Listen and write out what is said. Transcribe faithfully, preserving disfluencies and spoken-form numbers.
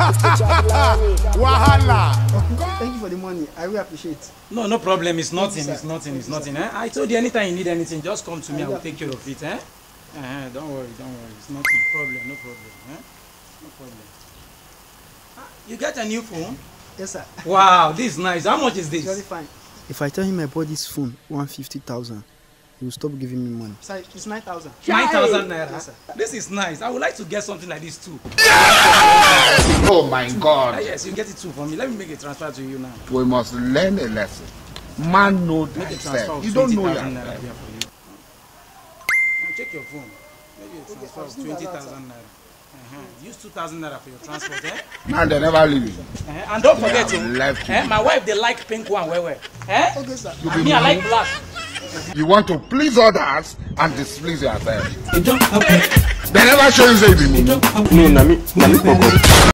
Wahala. Thank you for the money. I really appreciate it. No, no problem. It's nothing. It's nothing. It's nothing. Eh? I told you anytime you need anything, just come to me. I will take care of it. Eh? Uh, don't worry. Don't worry. It's nothing. Problem. No problem. Eh? No problem. Ah, you get a new phone? Yes, sir. Wow, this is nice. How much is this? It's very fine. If I tell him I bought this phone, one fifty thousand, he will stop giving me money. Sir, it's nine thousand. Nine thousand naira. Yes, sir. This is nice. I would like to get something like this too. Oh my God. Ah, yes, you get it too for me. Let me make a transfer to you now. We must learn a lesson. Man know Make a transfer thyself. of You don't twenty know thousand naira yourself. here for you. Now check your phone. Maybe a transfer of twenty thousand naira. Uh-huh. Use two thousand naira for your transport, eh? Man, they never leave you. Uh-huh. And don't forget, They to, have left eh? you. My wife they like pink one, where where? Eh? Okay, sir. And me I like black. You want to please others and displease yourself. They never show you say the meaning. No, Nami, Nami,